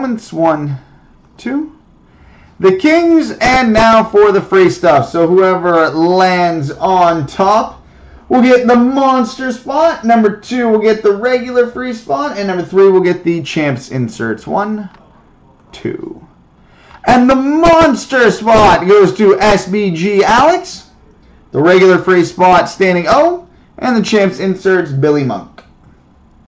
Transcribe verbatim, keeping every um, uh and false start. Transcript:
One, two. The Kings, and now for the free stuff. So whoever lands on top will get the monster spot. Number two will get the regular free spot. And number three will get the champs inserts. One, two. And the monster spot goes to S B G Alex. The regular free spot standing O. And the champs inserts Billy Monk.